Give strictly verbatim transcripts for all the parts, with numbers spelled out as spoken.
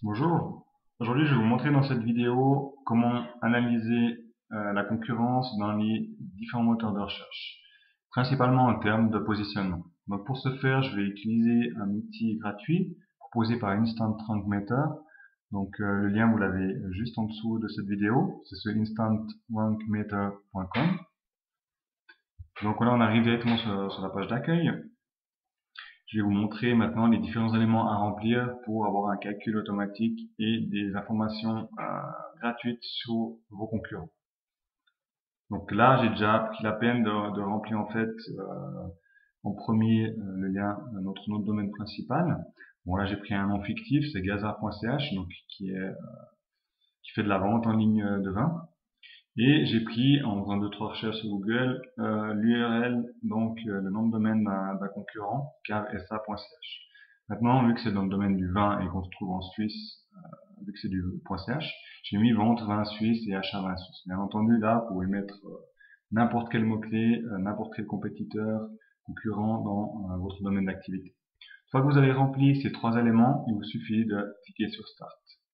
Bonjour, aujourd'hui je vais vous montrer dans cette vidéo comment analyser euh, la concurrence dans les différents moteurs de recherche, principalement en termes de positionnement. Donc pour ce faire, je vais utiliser un outil gratuit proposé par Instant Rank Meter. Donc euh, le lien vous l'avez juste en dessous de cette vidéo, c'est sur instant rank meter point com. Donc là on arrive directement sur, sur la page d'accueil. Je vais vous montrer maintenant les différents éléments à remplir pour avoir un calcul automatique et des informations euh, gratuites sur vos concurrents. Donc là, j'ai déjà pris la peine de, de remplir en fait euh, en premier euh, le lien de notre nom de domaine principal. Bon là, j'ai pris un nom fictif, c'est gazard point c h, donc qui est euh, qui fait de la vente en ligne de vin. Et j'ai pris, en faisant deux trois recherches sur Google, euh, l'U R L, donc euh, le nom de domaine d'un concurrent, carsa point c h. Maintenant, vu que c'est dans le domaine du vin et qu'on se trouve en Suisse, euh, vu que c'est du .ch, j'ai mis vente vin suisse et achat vin suisse. Bien entendu, là, vous pouvez mettre euh, n'importe quel mot-clé, euh, n'importe quel compétiteur, concurrent dans euh, votre domaine d'activité. Une fois que vous avez rempli ces trois éléments, il vous suffit de cliquer sur Start.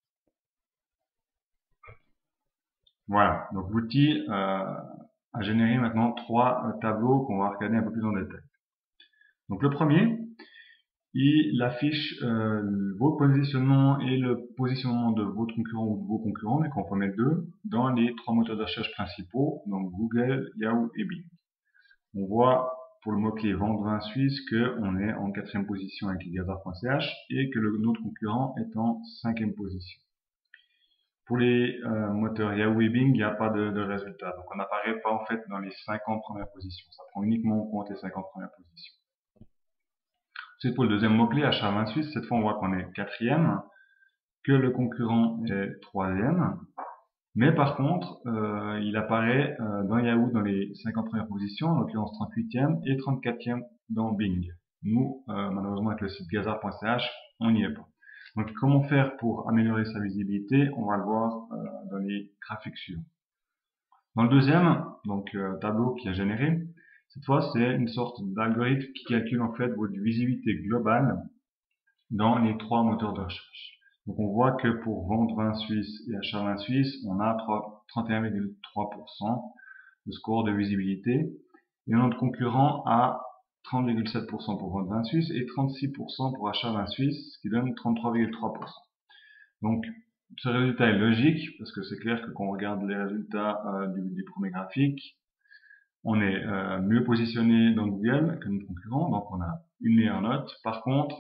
Voilà, donc l'outil euh, a généré maintenant trois euh, tableaux qu'on va regarder un peu plus en détail. Donc le premier, il affiche euh, vos positionnements et le positionnement de votre concurrent ou de vos concurrents, mais qu'on peut mettre deux, dans les trois moteurs de recherche principaux, donc Google, Yahoo et Bing. On voit pour le mot-clé vente vin suisse qu'on est en quatrième position avec gazard point c h et que le, notre concurrent est en cinquième position. Pour les euh, moteurs Yahoo et Bing, il n'y a pas de, de résultat. Donc on n'apparaît pas en fait dans les cinquante premières positions. Ça prend uniquement en compte les cinquante premières positions. Ensuite, pour le deuxième mot-clé, achat vin suisse, cette fois on voit qu'on est quatrième, que le concurrent est troisième. Mais par contre, euh, il apparaît euh, dans Yahoo dans les cinquante premières positions, en l'occurrence trente-huitième et trente-quatrième dans Bing. Nous, euh, malheureusement avec le site gazard point c h, on n'y est pas. Donc comment faire pour améliorer sa visibilité? On va le voir euh, dans les graphiques suivants. Dans le deuxième, donc euh, tableau qui a généré, cette fois c'est une sorte d'algorithme qui calcule en fait votre visibilité globale dans les trois moteurs de recherche. Donc on voit que pour vente vin suisse et achat vin suisse, on a trente et un virgule trois pour cent de score de visibilité et notre concurrent a trente virgule sept pour cent pour vente vin suisse et trente-six pour cent pour achat vin suisse, ce qui donne trente-trois virgule trois pour cent. Donc ce résultat est logique parce que c'est clair que quand on regarde les résultats euh, du, du premier graphique, on est euh, mieux positionné dans Google que nos concurrents, donc on a une meilleure note. Par contre,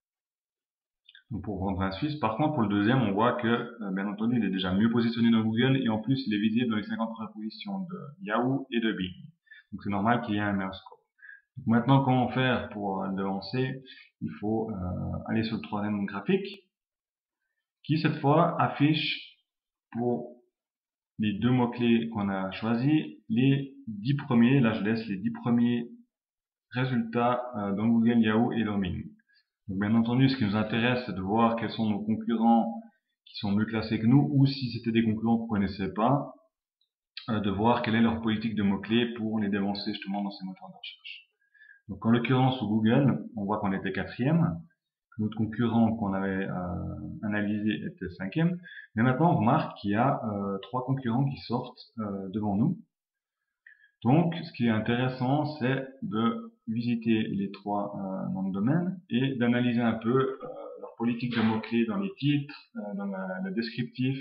pour vendre vin suisse, par contre pour le deuxième, on voit que euh, bien entendu il est déjà mieux positionné dans Google et en plus il est visible dans les cinquante premières positions de Yahoo et de Bing. Donc c'est normal qu'il y ait un meilleur score. Donc maintenant, comment faire pour le devancer? Il faut euh, aller sur le troisième graphique qui cette fois affiche pour les deux mots-clés qu'on a choisis, les dix premiers, là je laisse les dix premiers résultats euh, dans Google, Yahoo et dans Bing. Donc bien entendu, ce qui nous intéresse, c'est de voir quels sont nos concurrents qui sont mieux classés que nous, ou si c'était des concurrents qu'on ne connaissait pas, euh, de voir quelle est leur politique de mots-clés pour les dévancer justement dans ces moteurs de recherche. Donc en l'occurrence, sur Google, on voit qu'on était quatrième, que notre concurrent qu'on avait euh, analysé était cinquième, mais maintenant on remarque qu'il y a euh, trois concurrents qui sortent euh, devant nous. Donc ce qui est intéressant, c'est de visiter les trois euh, noms de domaine et d'analyser un peu euh, leur politique de mots-clés dans les titres, euh, dans la, le descriptif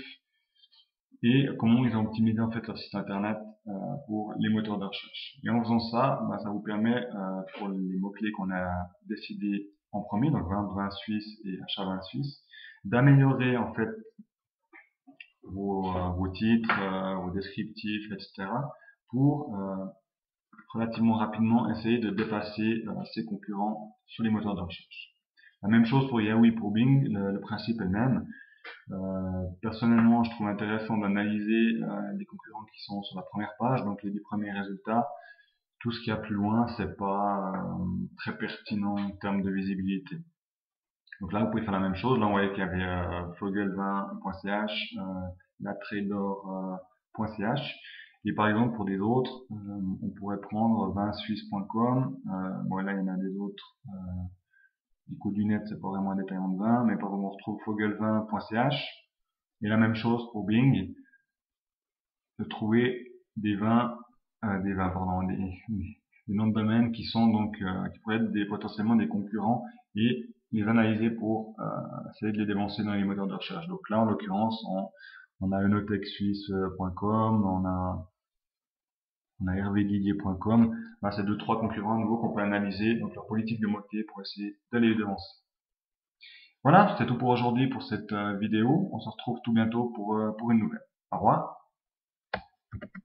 et comment ils ont optimisé en fait leur site internet euh, pour les moteurs de recherche. Et en faisant ça, bah, ça vous permet euh, pour les mots-clés qu'on a décidé en premier, donc vin, vin suisse et achat vin suisse, d'améliorer en fait vos, euh, vos titres, euh, vos descriptifs, et cetera pour euh, relativement rapidement essayer de dépasser euh, ses concurrents sur les moteurs de recherche. La même chose pour Yahoo et pour Bing, le, le principe est le même. Euh, personnellement, je trouve intéressant d'analyser euh, les concurrents qui sont sur la première page, donc les dix premiers résultats. Tout ce qu'il y a plus loin, c'est pas euh, très pertinent en termes de visibilité. Donc là, vous pouvez faire la même chose. Là, on voyait qu'il y avait euh, fogelvin point c h, euh, latrador point c h. Et par exemple, pour des autres, euh, on pourrait prendre vin suisse point com. Euh, bon, là, il y en a des autres. Euh, Du coup, du net, c'est pas vraiment un détaillant de vin, mais par exemple, on retrouve fogelvin point c h. Et la même chose pour Bing, de trouver des vins, euh, des vins, pardon, des, des noms de domaine qui sont donc, euh, qui pourraient être des, potentiellement des concurrents et les analyser pour euh, essayer de les dévancer dans les moteurs de recherche. Donc là, en l'occurrence, on, on a enotech suisse point com, on a on a hervé didier point com. Là, c'est deux, trois concurrents nouveaux qu'on peut analyser, donc leur politique de mots-clés pour essayer d'aller les devancer. Voilà, c'est tout pour aujourd'hui pour cette euh, vidéo. On se retrouve tout bientôt pour, euh, pour une nouvelle. Au revoir.